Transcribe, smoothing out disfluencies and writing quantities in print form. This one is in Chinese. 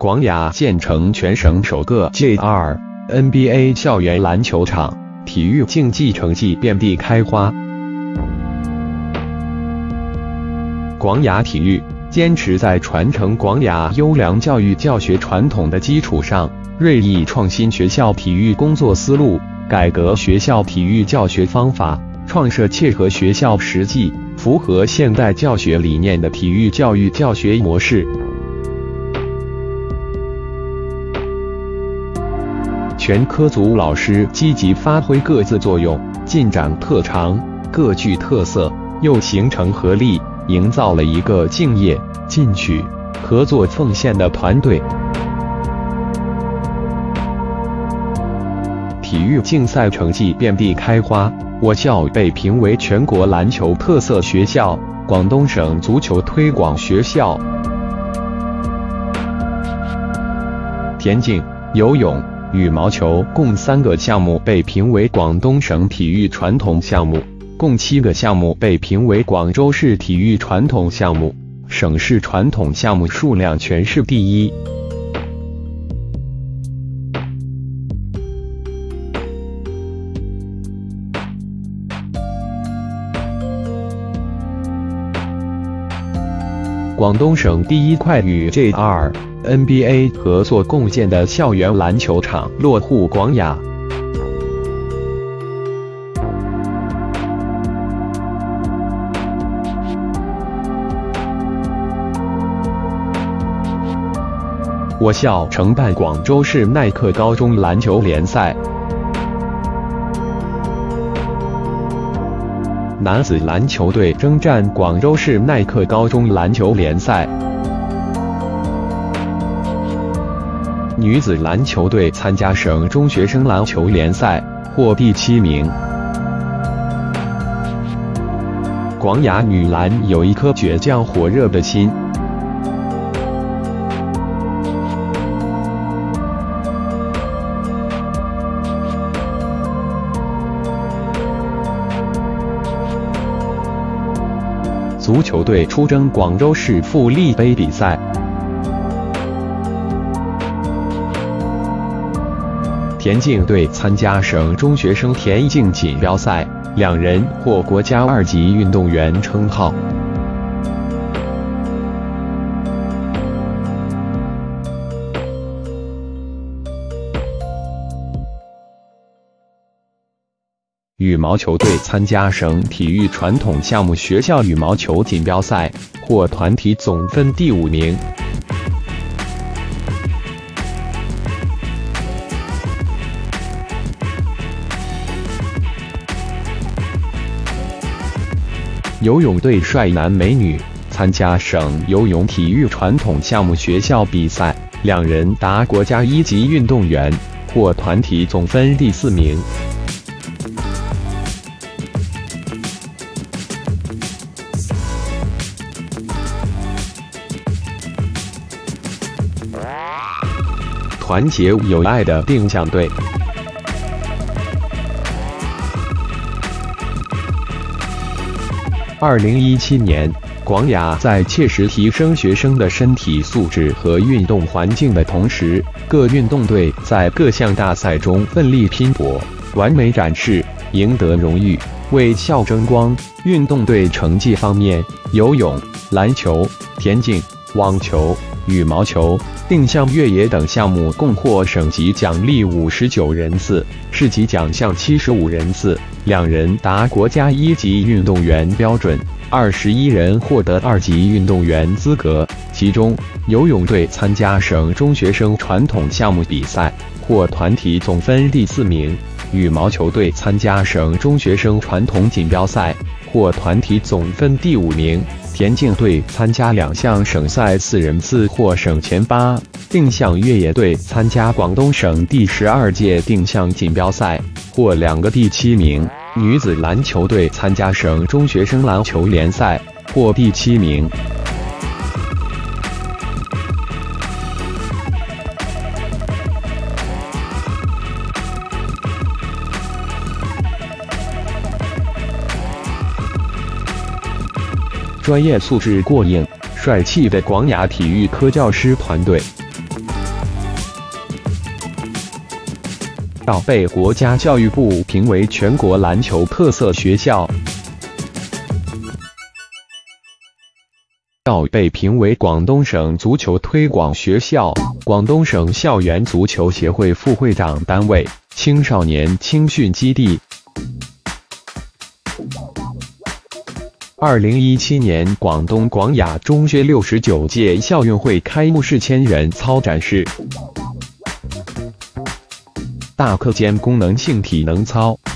广雅建成全省首个 JR、NBA 校园篮球场，体育竞技成绩遍地开花。广雅体育坚持在传承广雅优良教育教学传统的基础上，锐意创新学校体育工作思路，改革学校体育教学方法，创设切合学校实际、符合现代教学理念的体育教育教学模式。全科组老师积极发挥各自作用，尽展特长，各具特色，又形成合力，营造了一个敬业、进取、合作奉献的团队。体育竞赛成绩遍地开花，我校被评为全国篮球特色学校、广东省足球推广学校。田径、游泳、羽毛球共3个项目被评为广东省体育传统项目，共7个项目被评为广州市体育传统项目，省市传统项目数量全市第一。广东省第一块与 JR、NBA 合作共建的校园篮球场落户广雅。我校承办广州市耐克高中篮球联赛。男子篮球队征战广州市耐克高中篮球联赛，女子篮球队参加省中学生篮球联赛，获第7名。广雅女篮有一颗倔强火热的心。足球队出征广州市富力杯比赛。田径队参加省中学生田径锦标赛，2人获国家2级运动员称号。羽毛球队参加省体育传统项目学校羽毛球锦标赛，获团体总分第5名。游泳队帅男美女参加省游泳体育传统项目学校比赛，2人达国家1级运动员，获团体总分第4名。团结友爱的定向队。2017年，广雅在切实提升学生的身体素质和运动环境的同时，各运动队在各项大赛中奋力拼搏，完美展示，赢得荣誉，为校争光。运动队成绩方面，游泳、篮球、田径、网球、羽毛球、定向越野等项目共获省级奖励59人次，市级奖项75人次，2人达国家1级运动员标准，21人获得2级运动员资格。其中，游泳队参加省中学生传统项目比赛，获团体总分第4名；羽毛球队参加省中学生传统锦标赛，获团体总分第5名。田径队参加2项省赛4人次获省前8，定向越野队参加广东省第12届定向锦标赛，获2个第7名。女子篮球队参加省中学生篮球联赛，获第7名。专业素质过硬、帅气的广雅体育科教师团队。 岛被国家教育部评为全国篮球特色学校。岛被评为广东省足球推广学校、广东省校园足球协会副会长单位、青少年青训基地。2017年广东广雅中学69届校运会开幕式千人操展示。大课间功能性体能操